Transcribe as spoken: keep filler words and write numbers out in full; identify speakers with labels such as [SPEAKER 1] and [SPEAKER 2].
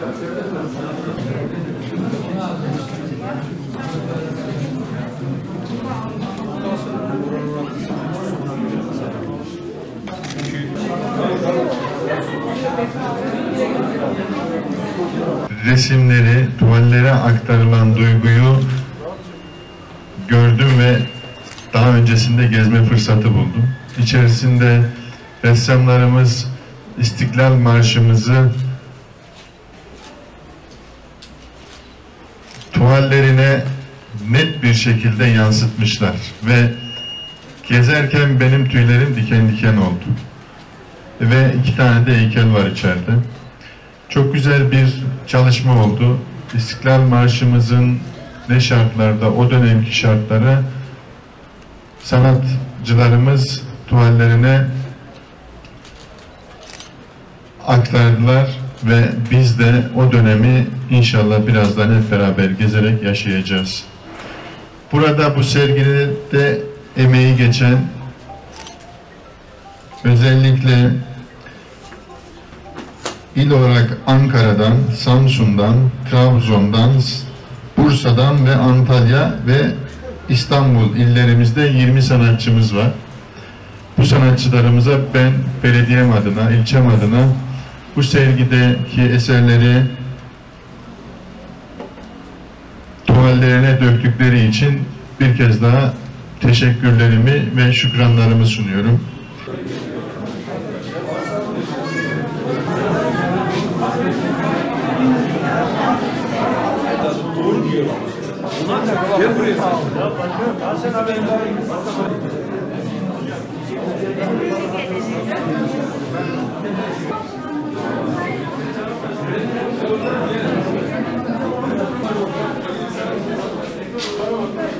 [SPEAKER 1] Resimleri, tuvallere aktarılan duyguyu gördüm ve daha öncesinde gezme fırsatı buldum. İçerisinde ressamlarımız İstiklal Marşımızı tuvallerine net bir şekilde yansıtmışlar ve gezerken benim tüylerim diken diken oldu. Ve iki tane de heykel var içeride. Çok güzel bir çalışma oldu. İstiklal Marşımızın ne şartlarda, o dönemki şartları sanatçılarımız tuvallerine aktardılar ve biz de o dönemi inşallah birazdan hep beraber gezerek yaşayacağız. Burada bu sergide emeği geçen özellikle il olarak Ankara'dan, Samsun'dan, Trabzon'dan, Bursa'dan ve Antalya ve İstanbul illerimizde yirmi sanatçımız var. Bu sanatçılarımıza ben belediyem adına, ilçem adına bu sergideki eserleri tuvallerine döktükleri için bir kez daha teşekkürlerimi ve şükranlarımı sunuyorum.
[SPEAKER 2] Gel buraya. Sen haberin var. Thank you.